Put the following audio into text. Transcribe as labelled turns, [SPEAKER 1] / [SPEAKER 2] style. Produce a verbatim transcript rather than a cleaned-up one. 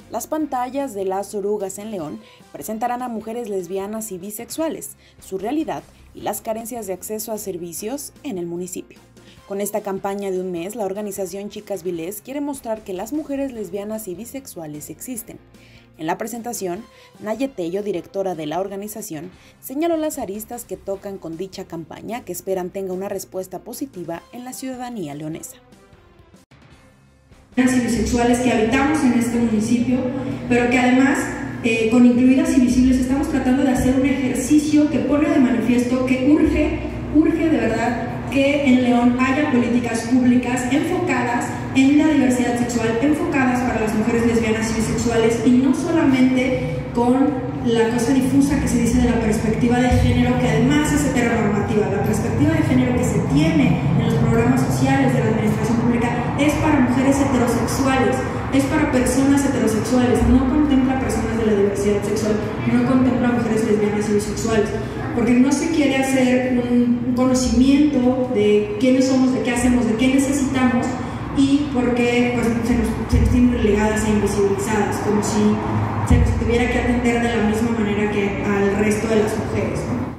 [SPEAKER 1] Las pantallas de Las Orugas en León presentarán a mujeres lesbianas y bisexuales, su realidad y las carencias de acceso a servicios en el municipio. Con esta campaña de un mes, la organización Chicas Vilés quiere mostrar que las mujeres lesbianas y bisexuales existen. En la presentación, Naye Tello, directora de la organización, señaló las aristas que tocan con dicha campaña, que esperan tenga una respuesta positiva en la ciudadanía leonesa.
[SPEAKER 2] Y bisexuales que habitamos en este municipio, pero que además, eh, con Incluidas y Visibles, estamos tratando de hacer un ejercicio que pone de manifiesto que urge, urge de verdad que en León haya políticas públicas enfocadas en la diversidad sexual, enfocadas para las mujeres lesbianas y bisexuales, y no solamente con la cosa difusa que se dice de la perspectiva de género, que además es heteronormativa. La perspectiva de género que se tiene en los programas sociales de la administración pública es para mujeres heterosexuales, es para personas heterosexuales, no contempla personas de la diversidad sexual, no contempla mujeres lesbianas y bisexuales, porque no se quiere hacer un conocimiento de quiénes somos, de qué hacemos, de qué necesitamos, y porque pues, se, nos, se nos tienen relegadas e invisibilizadas, como si se nos tuviera que atender de la misma manera que al resto de las mujeres, ¿no?